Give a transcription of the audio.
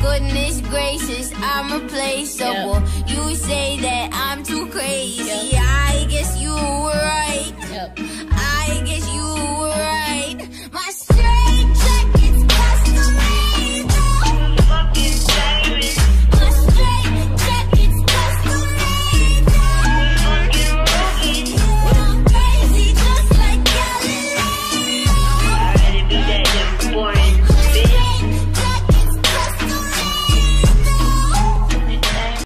goodness gracious, I'm replaceable. Yep. You say that I'm too crazy. Yep. I guess you were right. Yep.